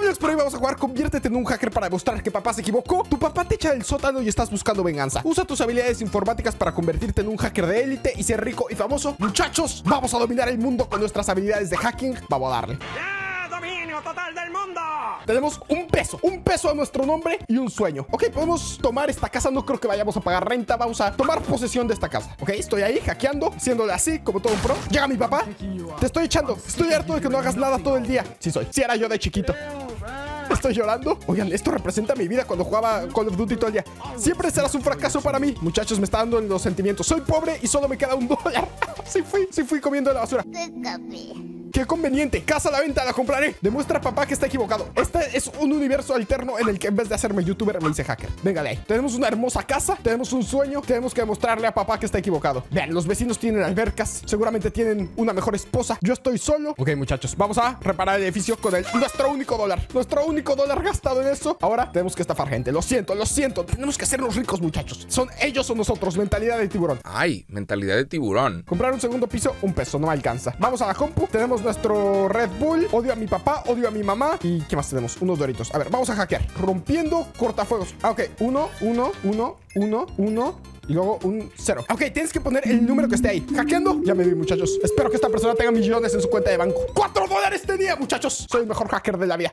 amigos, por hoy vamos a jugar Conviértete en un hacker para demostrar que papá se equivocó. Tu papá te echa del sótano y estás buscando venganza. Usa tus habilidades informáticas para convertirte en un hacker de élite y ser rico y famoso. Muchachos, vamos a dominar el mundo con nuestras habilidades de hacking. Vamos a darle. ¡Dominio total del mundo! Tenemos un peso a nuestro nombre y un sueño. Ok, podemos tomar esta casa. No creo que vayamos a pagar renta. Vamos a tomar posesión de esta casa. Ok, estoy ahí hackeando, haciéndole así como todo un pro. Llega mi papá. Te estoy echando. Estoy harto de que no hagas nada todo el día. Sí soy. Sí era yo de chiquito. Estoy llorando. Oigan, esto representa mi vida cuando jugaba Call of Duty todo el día. Siempre serás un fracaso para mí. Muchachos, me está dando en los sentimientos. Soy pobre y solo me queda $1. Sí fui comiendo la basura. Qué conveniente. Casa a la venta, la compraré. Demuestra a papá que está equivocado. Este es un universo alterno en el que en vez de hacerme youtuber me hice hacker. Venga de ahí. Tenemos una hermosa casa, tenemos un sueño. Tenemos que demostrarle a papá que está equivocado. Vean, los vecinos tienen albercas. Seguramente tienen una mejor esposa. Yo estoy solo. Ok, muchachos, vamos a reparar el edificio con nuestro único dólar. Nuestro único dólar gastado en eso. Ahora tenemos que estafar gente. Lo siento. Tenemos que hacernos ricos, muchachos. Son ellos o nosotros. Mentalidad de tiburón. Ay, mentalidad de tiburón. Comprar un segundo piso, $1. No me alcanza. Vamos a la compu. Tenemos nuestro Red Bull. Odio a mi papá, odio a mi mamá. ¿Y qué más tenemos? Unos doritos. A ver, vamos a hackear. Rompiendo cortafuegos. Ah, ok. 1, 1, 1, 1, 1. Y luego un 0. Ok, tienes que poner el número que esté ahí. Hackeando. Ya me vi, muchachos. Espero que esta persona tenga millones en su cuenta de banco. $4 tenía, muchachos. Soy el mejor hacker de la vida.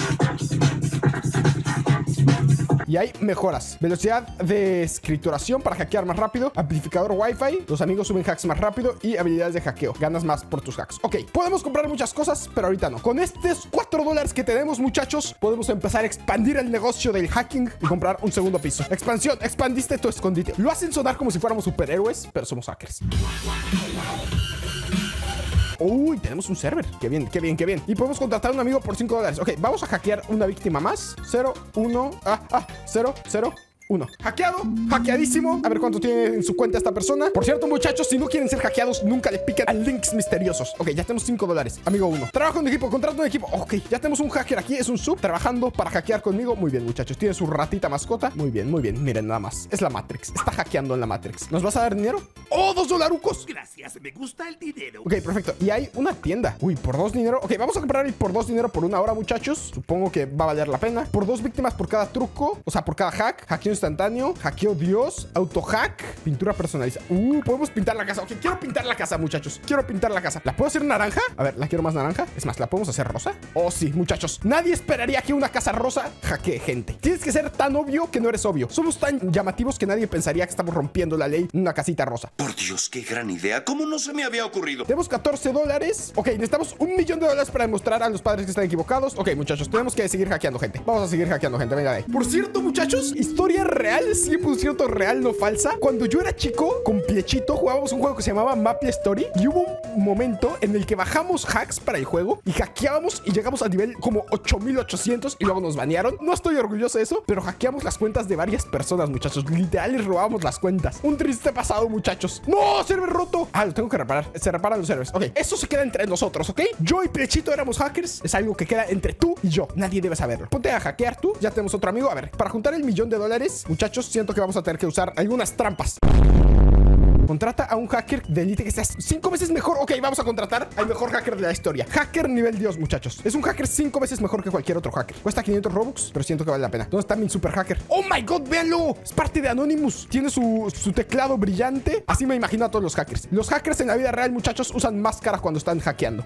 Y hay mejoras. Velocidad de escrituración para hackear más rápido. Amplificador Wi-Fi. Los amigos suben hacks más rápido. Y habilidades de hackeo. Ganas más por tus hacks. Ok, podemos comprar muchas cosas, pero ahorita no. Con estos $4 que tenemos, muchachos, podemos empezar a expandir el negocio del hacking y comprar un segundo piso. Expansión. Expandiste tu escondite. Lo hacen sonar como si fuéramos superhéroes, pero somos hackers. Uy, tenemos un server. Qué bien. Y podemos contratar a un amigo por $5. Ok, vamos a hackear una víctima más. 0, 1, 0, 0. 1. Hackeado, hackeadísimo. A ver cuánto tiene en su cuenta esta persona. Por cierto, muchachos, si no quieren ser hackeados, nunca le piquen a links misteriosos. Ok, ya tenemos $5. Amigo 1. Trabajo en equipo, contrato en equipo. Ok, ya tenemos un hacker aquí. Es un sub trabajando para hackear conmigo. Muy bien, muchachos. Tiene su ratita mascota. Muy bien. Miren, nada más. Es la Matrix. Está hackeando en la Matrix. ¿Nos vas a dar dinero? ¡Oh, $2! Gracias, me gusta el dinero. Ok, perfecto. Y hay una tienda. Uy, por 2 dinero. Ok, vamos a comprar el por 2 dinero por 1 hora, muchachos. Supongo que va a valer la pena. Por 2 víctimas por cada truco. O sea, por cada hack. Hackeo instantáneo. Hackeo Dios. Autohack. Pintura personalizada. Podemos pintar la casa. Ok, quiero pintar la casa, muchachos. Quiero pintar la casa. ¿La puedo hacer naranja? A ver, la quiero más naranja. Es más, ¿la podemos hacer rosa? Oh, sí, muchachos. Nadie esperaría que una casa rosa hackee gente. Tienes que ser tan obvio que no eres obvio. Somos tan llamativos que nadie pensaría que estamos rompiendo la ley en una casita rosa. Por Dios, qué gran idea. ¿Cómo no se me había ocurrido? Tenemos $14. Ok, necesitamos $1 millón para demostrar a los padres que están equivocados. Ok, muchachos, tenemos que seguir hackeando gente. Vamos a seguir hackeando gente. Venga de ahí. Por cierto, muchachos, historia real, 100% real, no falsa. Cuando yo era chico, con Piechito, jugábamos un juego que se llamaba Maple Story. Y hubo un momento en el que bajamos hacks para el juego y hackeábamos y llegamos al nivel como 8800 y luego nos banearon. No estoy orgulloso de eso, pero hackeamos las cuentas de varias personas, muchachos. Literal, les robábamos las cuentas. Un triste pasado, muchachos. ¡No! ¡Server roto! Ah, lo tengo que reparar. Se reparan los servers. Ok, eso se queda entre nosotros, ¿ok? Yo y Piechito éramos hackers. Es algo que queda entre tú y yo. Nadie debe saberlo. Ponte a hackear tú. Ya tenemos otro amigo. A ver, para juntar el $1 millón, muchachos, siento que vamos a tener que usar algunas trampas. Contrata a un hacker de élite que sea 5 veces mejor. Ok, vamos a contratar al mejor hacker de la historia. Hacker nivel Dios, muchachos. Es un hacker 5 veces mejor que cualquier otro hacker. Cuesta 500 Robux, pero siento que vale la pena. ¿Dónde está mi super hacker? ¡Oh, my God! ¡Véanlo! Es parte de Anonymous. Tiene su teclado brillante. Así me imagino a todos los hackers. Los hackers en la vida real, muchachos, usan máscara cuando están hackeando.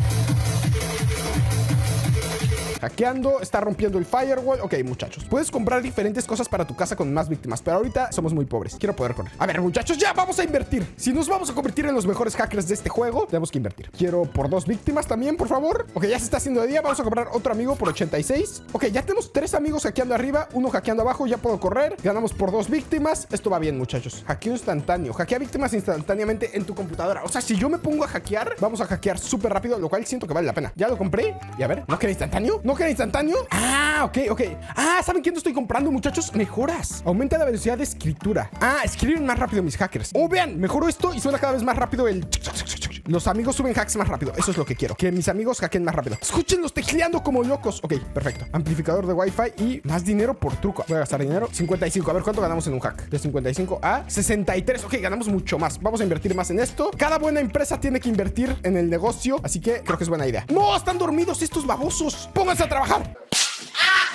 Hackeando, está rompiendo el firewall. Ok, muchachos, puedes comprar diferentes cosas para tu casa con más víctimas, pero ahorita somos muy pobres. Quiero poder correr. A ver, muchachos, ya vamos a invertir. Si nos vamos a convertir en los mejores hackers de este juego, tenemos que invertir. Quiero por 2 víctimas también, por favor. Ok, ya se está haciendo de día. Vamos a comprar otro amigo por 86. Ok, ya tenemos 3 amigos hackeando arriba, 1 hackeando abajo. Ya puedo correr. Ganamos por 2 víctimas. Esto va bien, muchachos. Hackeo instantáneo. Hackea víctimas instantáneamente en tu computadora. O sea, si yo me pongo a hackear, vamos a hackear súper rápido, lo cual siento que vale la pena. Ya lo compré. Y a ver, ¿no queda instantáneo? ¿No queda instantáneo? Ah, ok. Ah, ¿saben qué no estoy comprando, muchachos? Mejoras. Aumenta la velocidad de escritura. Ah, escriben más rápido mis hackers. Oh, vean, mejoró esto y suena cada vez más rápido el... Los amigos suben hacks más rápido. Eso es lo que quiero. Que mis amigos hackeen más rápido. Escúchenlos tecleando como locos. Ok, perfecto. Amplificador de Wi-Fi y más dinero por truco. Voy a gastar dinero. 55. A ver cuánto ganamos en un hack. De 55 a 63. Ok, ganamos mucho más. Vamos a invertir más en esto. Cada buena empresa tiene que invertir en el negocio. Así que creo que es buena idea. ¡No! Están dormidos estos babosos. ¡Pónganse a trabajar!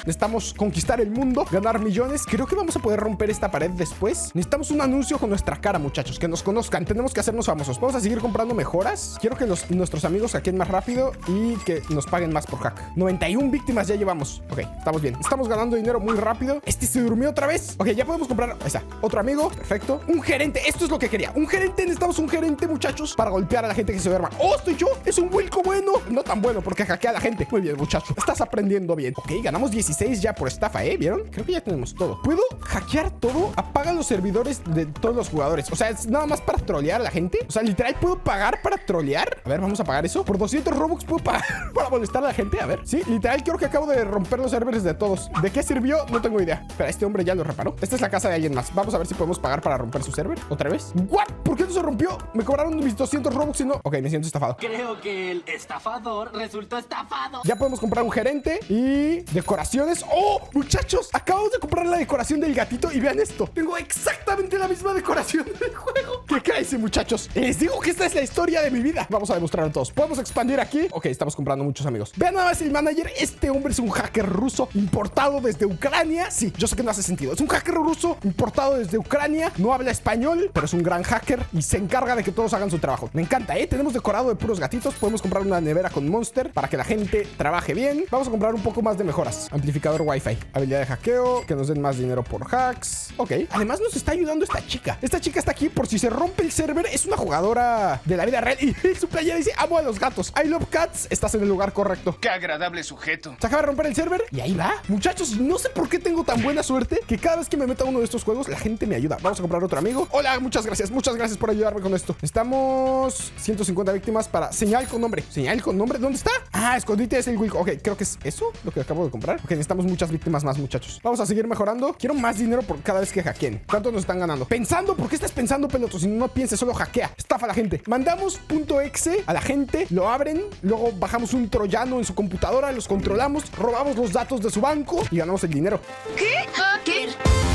Necesitamos conquistar el mundo, ganar millones. Creo que vamos a poder romper esta pared después. Necesitamos un anuncio con nuestra cara, muchachos, que nos conozcan. Tenemos que hacernos famosos. Vamos a seguir comprando mejoras. Quiero que nuestros amigos hackeen más rápido y que nos paguen más por hack. 91 víctimas ya llevamos. Ok, estamos bien. Estamos ganando dinero muy rápido. Este se durmió otra vez. Ok, ya podemos comprar. Ahí está. Otro amigo. Perfecto. Un gerente. Esto es lo que quería. Un gerente. Necesitamos un gerente, muchachos, para golpear a la gente que se duerma. ¡Oh, estoy yo! Es un Wilco bueno. No tan bueno porque hackea a la gente. Muy bien, muchacho. Estás aprendiendo bien. Ok, ganamos 16 ya por estafa, ¿eh? ¿Vieron? Creo que ya tenemos todo. ¿Puedo hackear todo? Apaga los servidores de todos los jugadores. O sea, es nada más para trolear a la gente. O sea, literal, ¿puedo pagar para trolear? A ver, vamos a pagar eso. Por 200 Robux puedo pagar para molestar a la gente. A ver. Sí, literal, creo que acabo de romper los servidores de todos. ¿De qué sirvió? No tengo idea. Pero este hombre ya lo reparó. Esta es la casa de alguien más. Vamos a ver si podemos pagar para romper su server. ¿Otra vez? ¿What? ¿Por qué no se rompió? Me cobraron mis 200 Robux y no. Ok, me siento estafado. Creo que el estafador resultó estafado. Ya podemos comprar un gerente y decoraciones. ¡Oh! Muchachos, acabamos de comprar la decoración del gatito y vean esto. Tengo exactamente la misma decoración del juego. ¿Qué crazy, muchachos? Les digo que esta es la historia de mi vida. Vamos a demostrarlo todos. Podemos expandir aquí. Ok, estamos comprando muchos amigos. Vean nada más el manager. Este hombre es un hacker ruso importado desde Ucrania. Sí, yo sé que no hace sentido. Es un hacker ruso importado desde Ucrania. No habla español, pero es un gran hacker y se encarga de que todos hagan su trabajo. Me encanta, ¿eh? Tenemos decorado de puros gatitos. Podemos comprar una nevera con Monster para que la gente trabaje bien. Vamos a comprar un poco más de mejoras. Amplificador Wi-Fi. Habilidad de hackeo. Que nos den más dinero por hacks. Ok. Además nos está ayudando esta chica. Esta chica está aquí por si se rompe el server. Es una jugadora de la vida real. Y su playera dice: amo a los gatos. I love cats. Estás en el lugar correcto. Qué agradable sujeto. Se acaba de romper el server y ahí va. Muchachos, no sé por qué tengo tan buena suerte que cada vez que me meto a uno de estos juegos, la gente me ayuda. Vamos a comprar otro amigo. Hola, muchas gracias por ayudarme con esto. Estamos 150 víctimas para señal con nombre. ¿Señal con nombre? ¿Dónde está? Ah, escondite es el Wilco. Ok, creo que es eso lo que acabo de comprar. Ok, necesitamos muchas víctimas más, muchachos. Vamos a seguir mejorando. Quiero más dinero por cada vez que hackeen. ¿Cuánto nos están ganando? Pensando, ¿por qué estás pensando, peloto? Si no pienses, solo hackea. Estafa a la gente. Mandamos .exe a la gente, lo abren, luego bajamos un troyano en su computadora, los controlamos, robamos los datos de su banco y ganamos el dinero. ¿Qué? Hacker.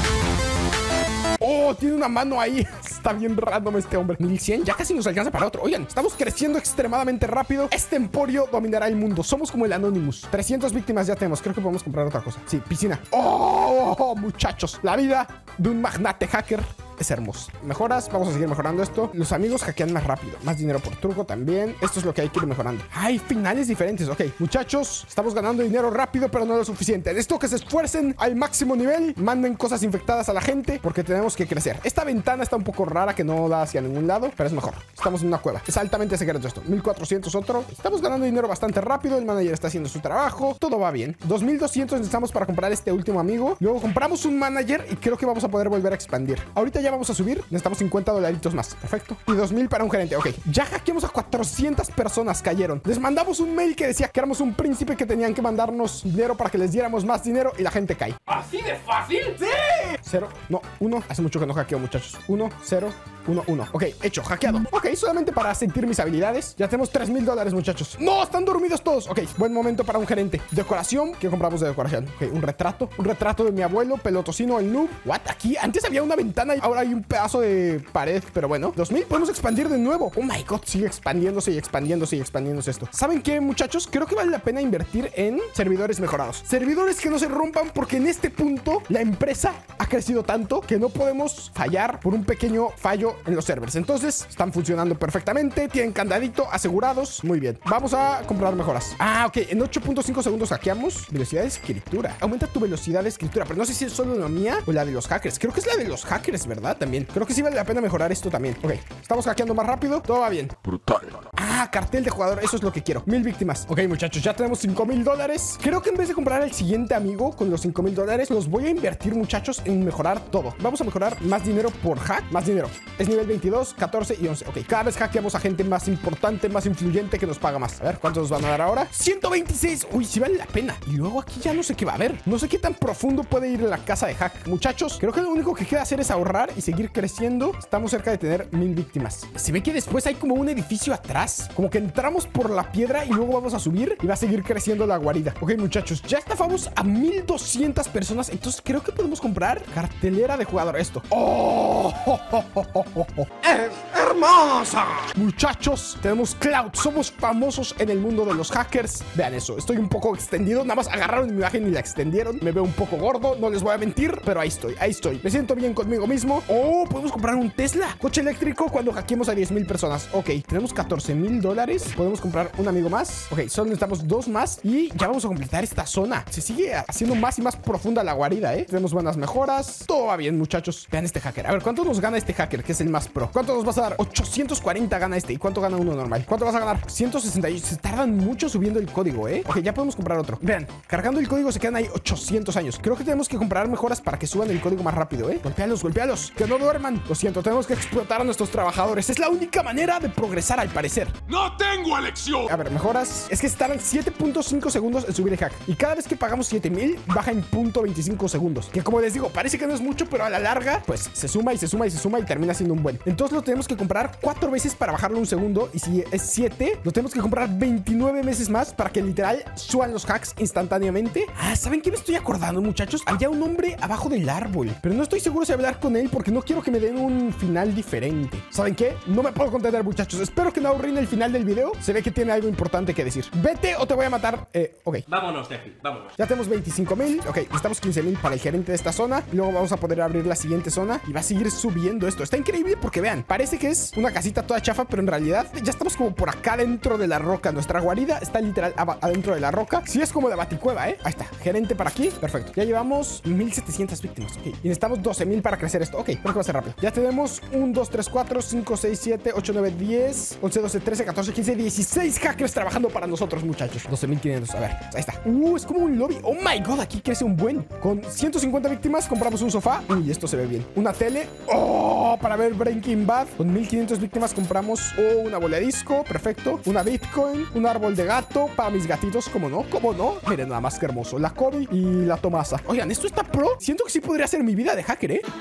Oh, tiene una mano ahí. Está bien random este hombre. 1100, ya casi nos alcanza para otro. Oigan, estamos creciendo extremadamente rápido. Este emporio dominará el mundo. Somos como el Anonymous. 300 víctimas ya tenemos. Creo que podemos comprar otra cosa. Sí, piscina. Oh, muchachos. La vida de un magnate hacker es hermoso. Mejoras, vamos a seguir mejorando esto. Los amigos hackean más rápido. Más dinero por truco también. Esto es lo que hay que ir mejorando. Hay finales diferentes. Ok, muchachos, estamos ganando dinero rápido, pero no lo suficiente. Necesito que se esfuercen al máximo nivel. Manden cosas infectadas a la gente porque tenemos que crecer. Esta ventana está un poco rara que no da hacia ningún lado, pero es mejor. Estamos en una cueva. Es altamente secreto esto. 1400 otro. Estamos ganando dinero bastante rápido. El manager está haciendo su trabajo. Todo va bien. 2200 necesitamos para comprar este último amigo. Luego compramos un manager y creo que vamos a poder volver a expandir. Ahorita ya vamos a subir. Necesitamos 50 dolaritos más. Perfecto. Y 2000 para un gerente. Ok. Ya hackeamos a 400 personas. Cayeron. Les mandamos un mail que decía que éramos un príncipe que tenían que mandarnos dinero para que les diéramos más dinero y la gente cae. ¿Así de fácil? ¡Sí! 0, no, 1. Hace mucho que no hackeo, muchachos. 1, 0, 1, 1. Ok, hecho, hackeado. Ok, solamente para sentir mis habilidades. Ya tenemos $3000, muchachos. ¡No! Están dormidos todos. Ok, buen momento para un gerente. Decoración. ¿Qué compramos de decoración? Ok, un retrato. Un retrato de mi abuelo, pelotocino, el noob. ¿What? Aquí antes había una ventana y ahora hay un pedazo de pared. Pero bueno, 2000. Podemos expandir de nuevo. Oh my god, sigue expandiéndose y expandiéndose y expandiéndose esto. ¿Saben qué, muchachos? Creo que vale la pena invertir en servidores mejorados. Servidores que no se rompan porque en este punto la empresa ha crecido tanto que no podemos fallar por un pequeño fallo en los servers. Entonces, están funcionando perfectamente. Tienen candadito, asegurados. Muy bien. Vamos a comprar mejoras. Ah, ok. En 8.5 segundos hackeamos. Velocidad de escritura. Aumenta tu velocidad de escritura. Pero no sé si es solo la mía o la de los hackers. Creo que es la de los hackers, ¿verdad? También. Creo que sí vale la pena mejorar esto también. Ok. Estamos hackeando más rápido. Todo va bien. Brutal. Ah, cartel de jugador. Eso es lo que quiero. 1000 víctimas. Ok, muchachos. Ya tenemos $5000. Creo que en vez de comprar el siguiente amigo con los $5000, los voy a invertir, muchachos, en mejorar todo. Vamos a mejorar más dinero por hack. Más dinero. Es nivel 22, 14 y 11. Ok, cada vez hackeamos a gente más importante, más influyente que nos paga más. A ver, ¿cuántos nos van a dar ahora? 126. Uy, sí vale la pena. Y luego aquí ya no sé qué va a haber. No sé qué tan profundo puede ir la casa de hack. Muchachos, creo que lo único que queda hacer es ahorrar y seguir creciendo. Estamos cerca de tener 1000 víctimas. Se ve que después hay como un edificio atrás. Como que entramos por la piedra y luego vamos a subir y va a seguir creciendo la guarida. Ok, muchachos, ya estafamos a 1200 personas. Entonces creo que podemos comprar Cartelera de jugador, esto. ¡Oh! ¡Es hermosa! Muchachos, tenemos clout. Somos famosos en el mundo de los hackers. Vean eso, estoy un poco extendido. Nada más agarraron mi imagen y la extendieron. Me veo un poco gordo, no les voy a mentir, pero ahí estoy, ahí estoy. Me siento bien conmigo mismo. Oh, podemos comprar un Tesla, coche eléctrico, cuando hackeemos a 10,000 personas. Ok, tenemos $14,000. Podemos comprar un amigo más. Ok, solo necesitamos 2 más y ya vamos a completar esta zona. Se sigue haciendo más y más profunda la guarida, ¿eh? Tenemos buenas mejoras. Todo va bien, muchachos. Vean este hacker. A ver, ¿cuánto nos gana este hacker, que es el más pro? ¿Cuánto nos vas a dar? 840 gana este. ¿Y cuánto gana uno normal? ¿Cuánto vas a ganar? 168. Se tardan mucho subiendo el código, ¿eh? Ok, ya podemos comprar otro. Vean, cargando el código se quedan ahí 800 años. Creo que tenemos que comprar mejoras para que suban el código más rápido, ¿eh? Golpealos, golpealos. Que no duerman. Lo siento, tenemos que explotar a nuestros trabajadores. Es la única manera de progresar, al parecer. ¡No tengo elección! A ver, mejoras. Es que tardan 7.5 segundos en subir el hack. Y cada vez que pagamos 7,000, baja en 0.25 segundos. Que como les digo, parece que no es mucho, pero a la larga, pues se suma y se suma y se suma y termina siendo un buen. Entonces lo tenemos que comprar 4 veces para bajarlo un segundo. Y si es 7, lo tenemos que comprar 29 veces más para que literal suban los hacks instantáneamente. Ah, ¿saben qué me estoy acordando, muchachos? Había un hombre abajo del árbol, pero no estoy seguro si hablar con él porque no quiero que me den un final diferente. ¿Saben qué? No me puedo contener, muchachos. Espero que no arruine el final del video. Se ve que tiene algo importante que decir. Vete o te voy a matar. Ok. Vámonos de aquí, vámonos. Ya tenemos 25,000. Ok, necesitamos 15,000 para el gerente de esta zona. Luego vamos a poder abrir la siguiente zona y va a seguir subiendo esto. Está increíble porque vean, parece que es una casita toda chafa, pero en realidad ya estamos como por acá dentro de la roca. Nuestra guarida está literal adentro de la roca. Sí, es como la baticueva, ¿eh? Ahí está, gerente para aquí. Perfecto. Ya llevamos 1,700 víctimas. Ok, y necesitamos 12,000 para crecer esto. Ok, creo que va a ser rápido. Ya tenemos 1, 2, 3, 4, 5, 6, 7, 8, 9, 10, 11, 12, 13, 14, 15, 16 hackers trabajando para nosotros, muchachos. 12,500. A ver, ahí está. Es como un lobby. Oh my god, aquí crece un buen. Con 150 víctimas compramos un sofá. Uy, esto se ve bien. Una tele. Oh, para ver Breaking Bad. Con 1,500 víctimas compramos una bola de disco. Perfecto. Una Bitcoin. Un árbol de gato para mis gatitos. ¿Cómo no? ¿Cómo no? Miren nada más que hermoso. La Kobe y la Tomasa. Oigan, esto está pro. Siento que sí podría ser mi vida de hacker, ¿eh?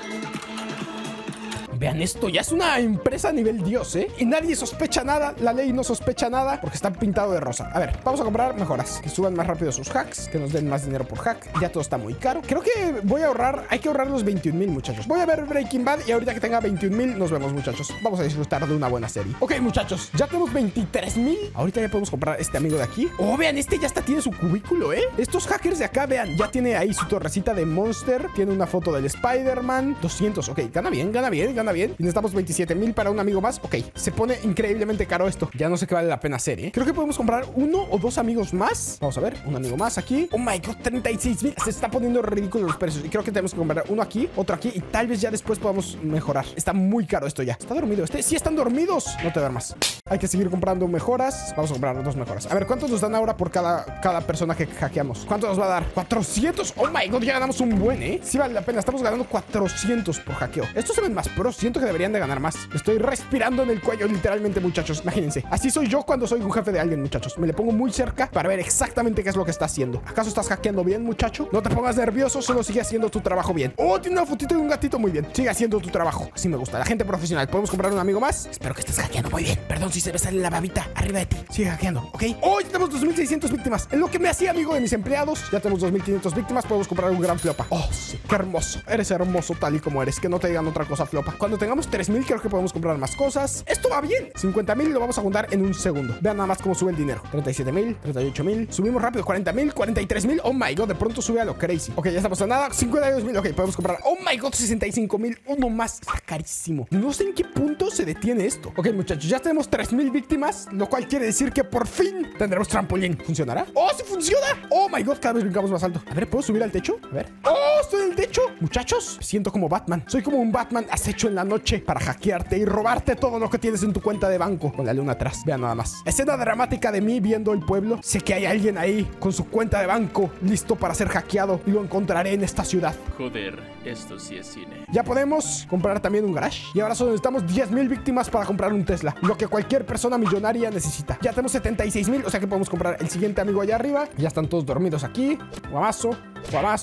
Vean esto, ya es una empresa a nivel Dios, ¿eh? Y nadie sospecha nada, la ley no sospecha nada porque está pintado de rosa. A ver, vamos a comprar mejoras, que suban más rápido sus hacks, que nos den más dinero por hack. Ya todo está muy caro. Creo que voy a ahorrar, hay que ahorrar los 21,000, muchachos. Voy a ver Breaking Bad y ahorita que tenga 21,000 nos vemos, muchachos. Vamos a disfrutar de una buena serie. Ok, muchachos, ya tenemos 23,000. Ahorita ya podemos comprar este amigo de aquí. Oh, vean, este ya hasta tiene su cubículo, ¿eh? Estos hackers de acá, vean, ya tiene ahí su torrecita de Monster. Tiene una foto del Spider-Man. 200, ok, gana bien, gana bien, gana bien. Y necesitamos 27,000 para un amigo más. Ok, se pone increíblemente caro esto. Ya no sé qué vale la pena hacer, ¿eh? Creo que podemos comprar 1 o 2 amigos más. Vamos a ver, un amigo más aquí. Oh my god, 36,000. Se está poniendo ridículo los precios. Y creo que tenemos que comprar uno aquí, otro aquí. Y tal vez ya después podamos mejorar. Está muy caro esto ya. ¿Está dormido este? Sí, están dormidos. No te duermas. Hay que seguir comprando mejoras. Vamos a comprar 2 mejoras. A ver, ¿cuántos nos dan ahora por cada persona que hackeamos? ¿Cuánto nos va a dar? 400. Oh my god, ya ganamos un buen, ¿eh? Sí vale la pena. Estamos ganando 400 por hackeo. Estos se ven más pros. Siento que deberían de ganar más. Estoy respirando en el cuello, literalmente, muchachos. Imagínense. Así soy yo cuando soy un jefe de alguien, muchachos. Me le pongo muy cerca para ver exactamente qué es lo que está haciendo. ¿Acaso estás hackeando bien, muchacho? No te pongas nervioso, solo sigue haciendo tu trabajo bien. Oh, tiene una fotito de un gatito. Muy bien. Sigue haciendo tu trabajo. Así me gusta. La gente profesional. ¿Podemos comprar un amigo más? Espero que estés hackeando muy bien. Perdón si se me sale la babita arriba de ti. Sigue hackeando, ¿ok? Oh, ya tenemos 2,600 víctimas. En lo que me hacía amigo de mis empleados. Ya tenemos 2,500 víctimas. Podemos comprar un gran flopa. Oh, sí. Qué hermoso. Eres hermoso tal y como eres. Que no te digan otra cosa, flopa. Cuando tengamos 3,000, creo que podemos comprar más cosas. Esto va bien. 50,000 lo vamos a juntar en un segundo. Vean nada más cómo sube el dinero. 37,000, 38,000. Subimos rápido. 40,000, 43,000. Oh my god, de pronto sube a lo crazy. Ok, ya estamos a nada. 52,000. Ok, podemos comprar. Oh my god, 65,000. Uno más. Está carísimo. No sé en qué punto se detiene esto. Ok, muchachos, ya tenemos 3,000 víctimas, lo cual quiere decir que por fin tendremos trampolín. ¿Funcionará? ¡Oh, sí funciona! Oh my god, cada vez brincamos más alto. A ver, ¿puedo subir al techo? A ver. ¡Oh, estoy en el techo! Muchachos, me siento como Batman. Soy como un Batman acecho en la noche para hackearte y robarte todo lo que tienes en tu cuenta de banco. Con la luna atrás. Vean nada más. Escena dramática de mí viendo el pueblo. Sé que hay alguien ahí con su cuenta de banco listo para ser hackeado y lo encontraré en esta ciudad. Joder, esto sí es cine. Ya podemos comprar también un garage. Y ahora solo necesitamos 10,000 víctimas para comprar un Tesla. Lo que cualquier persona millonaria necesita. Ya tenemos 76,000, o sea que podemos comprar el siguiente amigo allá arriba. Ya están todos dormidos aquí. Guamazo, guamazo,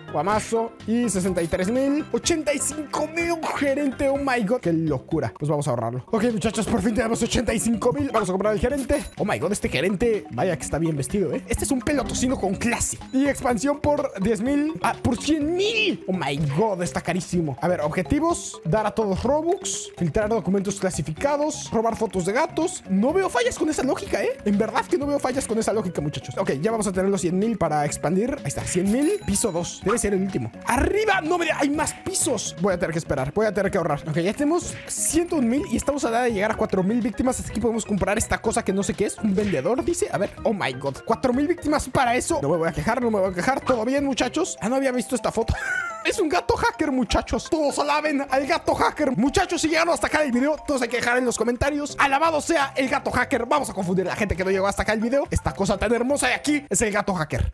Guamazo. Y 63,000. 85,000. Un gerente. Oh my god. Qué locura. Pues vamos a ahorrarlo. Ok, muchachos, por fin tenemos 85,000. Vamos a comprar el gerente. Oh my god, este gerente. Vaya que está bien vestido, ¿eh? Este es un pelotocino con clase. Y expansión por 10,000. Ah, por 100,000. Oh my god, está carísimo. A ver, objetivos. Dar a todos Robux. Filtrar documentos clasificados. Robar fotos de gatos. No veo fallas con esa lógica, ¿eh? En verdad que no veo fallas con esa lógica, muchachos. Ok, ya vamos a tener los 100,000 para expandir. Ahí está, 100,000. Piso 2. Debe ser el último. ¡Arriba! ¡No, me hay más pisos! Voy a tener que esperar. Voy a tener que ahorrar. Ok, ya tenemos 101,000 y estamos a nada de llegar a 4,000 víctimas. Así que podemos comprar esta cosa que no sé qué es. Un vendedor, dice. A ver. Oh my god. 4,000 víctimas para eso. No me voy a quejar, no me voy a quejar. ¿Todo bien, muchachos? Ah, no había visto esta foto. Es un gato hacker, muchachos. Todos alaben al gato hacker. Muchachos, si llegaron hasta acá el video, todos hay que dejar en los comentarios: alabado sea el gato hacker. Vamos a confundir a la gente que no llegó hasta acá el video. Esta cosa tan hermosa de aquí es el gato hacker.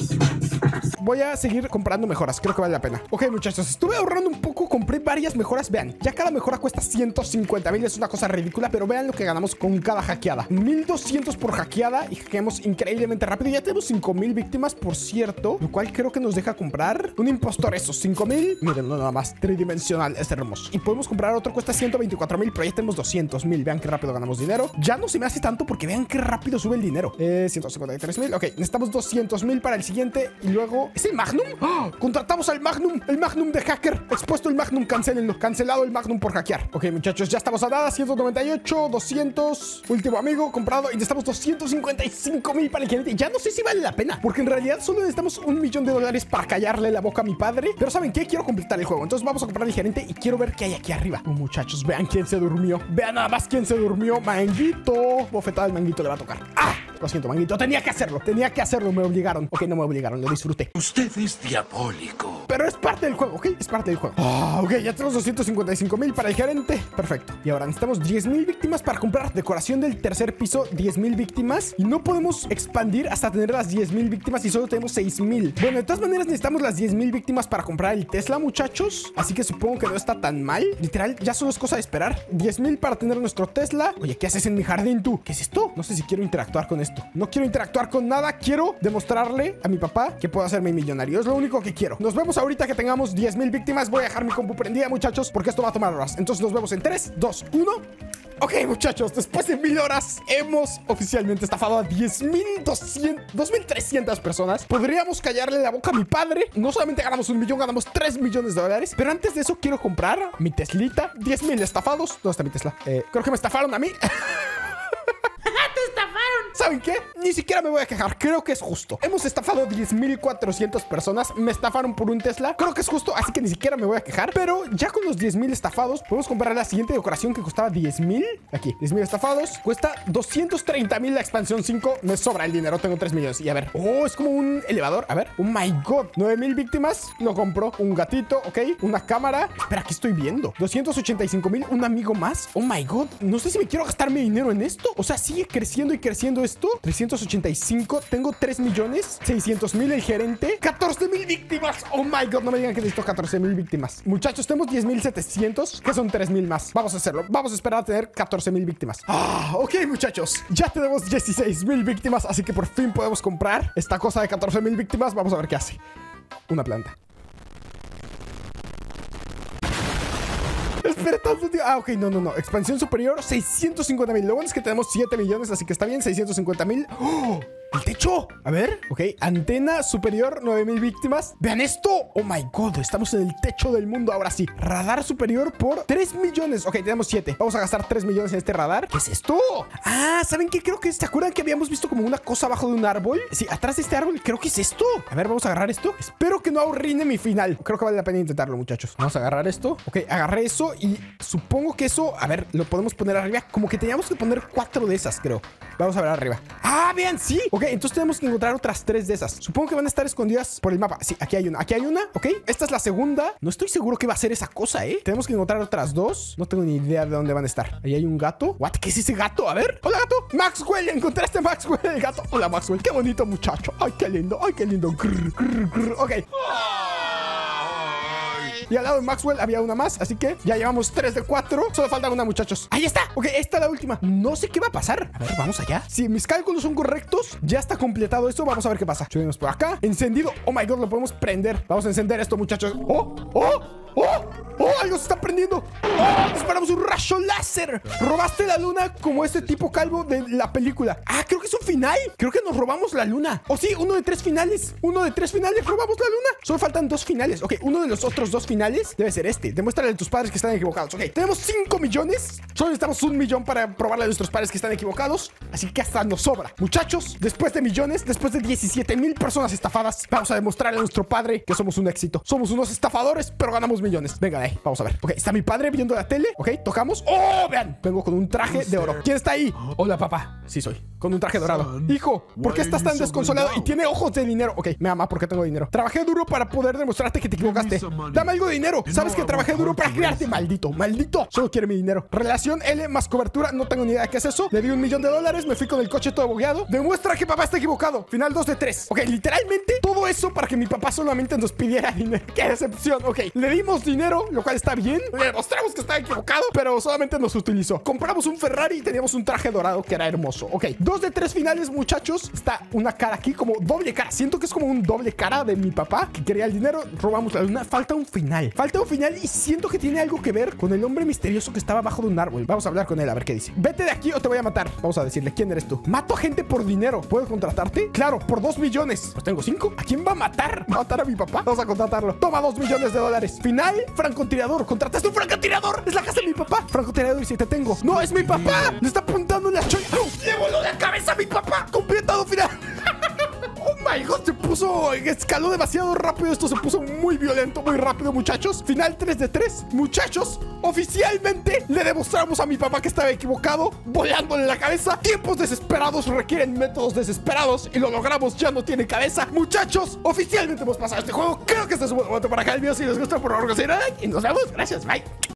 Voy a seguir comprando mejoras, creo que vale la pena. Ok, muchachos, estuve ahorrando un poco. Compré varias mejoras, vean. Ya cada mejora cuesta 150,000. Es una cosa ridícula, pero vean lo que ganamos con cada hackeada. 1,200 por hackeada y hackeamos increíblemente rápido. Ya tenemos 5,000 víctimas, por cierto, lo cual creo que nos deja comprar un impostor. Esos 5,000, miren, no nada más, tridimensional, es hermoso. Y podemos comprar otro, cuesta 124,000, pero ya tenemos 200,000. Vean qué rápido ganamos dinero. Ya no se me hace tanto porque vean qué rápido sube el dinero. 153,000, ok, necesitamos 200,000 para el siguiente. Y luego, ¿es el Magnum? ¡Oh! Contratamos al Magnum, el Magnum de hacker. Expuesto el Magnum, cancelenlo. Cancelado el Magnum por hackear. Ok, muchachos, ya estamos a nada. 198, 200. Último amigo comprado. Y necesitamos 255,000 para el gerente. Ya no sé si vale la pena, porque en realidad solo necesitamos $1,000,000 para callarle la boca a mi padre. Pero ¿saben qué? Quiero completar el juego. Entonces vamos a comprar el gerente y quiero ver qué hay aquí arriba. Oh, muchachos, vean quién se durmió. Vean nada más quién se durmió. Manguito. Bofetada al Manguito le va a tocar. ¡Ah! Lo siento, Manguito. Tenía que hacerlo. Me obligaron. Ok, no me obligaron. Lo disfruté. Usted es diabólico. Pero es parte del juego, ¿ok? Es parte del juego. Ok, ya tenemos 255,000 para el gerente. Perfecto. Y ahora necesitamos 10,000 víctimas para comprar decoración del tercer piso. 10,000 víctimas. Y no podemos expandir hasta tener las 10,000 víctimas y solo tenemos 6,000. Bueno, de todas maneras necesitamos las 10,000 víctimas para comprar el Tesla, muchachos. Así que supongo que no está tan mal. Literal, ya solo es cosa de esperar. 10,000 para tener nuestro Tesla. Oye, ¿qué haces en mi jardín tú? ¿Qué es esto? No sé si quiero interactuar con esto. No quiero interactuar con nada. Quiero demostrarle a mi papá que puedo hacerme millonario. Es lo único que quiero. Nos vemos ahorita que tengamos 10,000 víctimas. Voy a dejar mi compu prendida, muchachos, porque esto va a tomar horas. Entonces nos vemos en 3, 2, 1. Ok, muchachos, después de 1,000 horas hemos oficialmente estafado a 2,300 personas. Podríamos callarle la boca a mi padre. No solamente ganamos 1,000,000, ganamos $3,000,000. Pero antes de eso quiero comprar mi Teslita. 10,000 estafados. ¿Dónde está mi Tesla? Creo que me estafaron a mí. ¿Saben qué? Ni siquiera me voy a quejar. Creo que es justo. Hemos estafado 10,400 personas. Me estafaron por un Tesla. Creo que es justo, así que ni siquiera me voy a quejar. Pero ya con los 10,000 estafados, podemos comprar la siguiente decoración que costaba 10,000. Aquí, 10,000 estafados. Cuesta 230,000 la expansión 5. Me sobra el dinero. Tengo 3 millones. Y a ver. Oh, es como un elevador. A ver. Oh my god. 9,000 víctimas. Lo compro. Un gatito. Ok. Una cámara. Espera, ¿qué estoy viendo? 285,000. Un amigo más. Oh my god. No sé si me quiero gastar mi dinero en esto. O sea, sigue creciendo y creciendo esto. 385. Tengo 3,600,000 el gerente. 14,000 víctimas. Oh my god, no me digan que necesito 14,000 víctimas. Muchachos, tenemos 10,700, que son 3,000 más. Vamos a hacerlo. Vamos a esperar a tener 14,000 víctimas. Ok, muchachos. Ya tenemos 16,000 víctimas, así que por fin podemos comprar esta cosa de 14,000 víctimas. Vamos a ver qué hace. Una planta. Espera tanto, tío. Ok, no. Expansión superior, 650,000. Lo bueno es que tenemos 7 millones, así que está bien. 650,000. ¡Oh! ¡El techo! A ver, ok. Antena superior, 9,000 víctimas. ¡Vean esto! ¡Oh, my God! Estamos en el techo del mundo ahora sí. Radar superior por 3 millones. Ok, tenemos 7. Vamos a gastar 3 millones en este radar. ¿Qué es esto? Ah, ¿saben qué? Creo que... ¿Se acuerdan que habíamos visto como una cosa abajo de un árbol? Sí, atrás de este árbol. Creo que es esto. A ver, vamos a agarrar esto. Espero que no arruine mi final. Creo que vale la pena intentarlo, muchachos. Vamos a agarrar esto. Ok, agarré eso y supongo que eso... A ver, lo podemos poner arriba. Como que teníamos que poner 4 de esas, creo. Vamos a ver arriba. ¡Ah, vean! Sí. Ok, entonces tenemos que encontrar otras 3 de esas. Supongo que van a estar escondidas por el mapa. Sí, aquí hay una. Aquí hay una, ok. Esta es la segunda. No estoy seguro qué va a ser esa cosa, ¿eh? Tenemos que encontrar otras 2. No tengo ni idea de dónde van a estar. Ahí hay un gato. ¿What? ¿Qué es ese gato? A ver. Hola, gato. Maxwell. Encontraste a Maxwell, el gato. Hola, Maxwell. Qué bonito muchacho. Ay, qué lindo. Ay, qué lindo. Grr, grr, grr. Ok. Y al lado de Maxwell había una más. Así que ya llevamos 3 de 4. Solo falta una, muchachos. Ahí está. Ok, esta es la última. No sé qué va a pasar. A ver, vamos allá. Si mis cálculos son correctos, ya está completado esto. Vamos a ver qué pasa. Subimos por acá. Encendido. Oh my god, lo podemos prender. Vamos a encender esto, muchachos. ¡Oh! ¡Oh! ¡Oh! ¡Oh! ¡Algo se está prendiendo! ¡Oh! ¡Disparamos un rayo láser! Robaste la luna como este tipo calvo de la película. Ah, creo que es un final. Creo que nos robamos la luna. Oh, sí, uno de 3 finales. Uno de 3 finales, robamos la luna. Solo faltan 2 finales. Ok, uno de los otros 2 finales debe ser este. Demuéstrale a tus padres que están equivocados. Ok, tenemos 5 millones. Solo necesitamos 1 millón para probarle a nuestros padres que están equivocados. Así que hasta nos sobra. Muchachos, después de millones, después de 17,000 personas estafadas, vamos a demostrarle a nuestro padre que somos un éxito. Somos unos estafadores, pero ganamos millones. Venga de ahí, vamos a ver. Ok, está mi padre viendo la tele. Ok, tocamos. ¡Oh, vean! Vengo con un traje de oro. ¿Quién está ahí? Hola, papá. Sí soy. Con un traje dorado. Hijo, ¿por qué estás tan desconsolado? Y tiene ojos de dinero. Ok, me ama porque tengo dinero. Trabajé duro para poder demostrarte que te equivocaste. Dame algo de dinero. Sabes que trabajé duro para crearte. Maldito, maldito. Solo quiere mi dinero. Relación L más cobertura. No tengo ni idea de qué es eso. Le di $1 millón. Me fui con el coche todo bogueado. Demuestra que papá está equivocado. Final 2 de 3. Ok, literalmente todo eso para que mi papá solamente nos pidiera dinero. ¡Qué decepción! Ok, le dimos dinero, lo cual está bien. Le demostramos que estaba equivocado, pero solamente nos utilizó. Compramos un Ferrari y teníamos un traje dorado que era hermoso. Ok, 2 de 3 finales, muchachos. Está una cara aquí como doble cara. Siento que es como un doble cara de mi papá que quería el dinero. Robamos la luna. Falta un final. Falta un final y siento que tiene algo que ver con el hombre misterioso que estaba abajo de un árbol. Vamos a hablar con él a ver qué dice. Vete de aquí o te voy a matar. Vamos a decirle, ¿quién eres tú? Mato gente por dinero. ¿Puedo contratarte? Claro, por 2 millones. Pues tengo 5. ¿A quién va a matar? ¿Va a matar a mi papá? Vamos a contratarlo. Toma $2 millones. Final, francotirador. ¿Contrataste un francotirador? Es la casa de mi papá. Francotirador, y si te tengo. ¡No, es mi papá! Le está apuntando en la choy. ¡No! ¡Le voló la cabeza a mi papá! ¡Completado final! ¡Oh my god! Escaló demasiado rápido. Esto se puso muy violento, muy rápido, muchachos. Final 3 de 3. Muchachos, oficialmente le demostramos a mi papá que estaba equivocado, volándole la cabeza. Tiempos desesperados requieren métodos desesperados y lo logramos. Ya no tiene cabeza. Muchachos, oficialmente hemos pasado este juego. Creo que este es un buen momento para acá el video. Si les gusta, por favor, que se den like y nos vemos. Gracias, bye.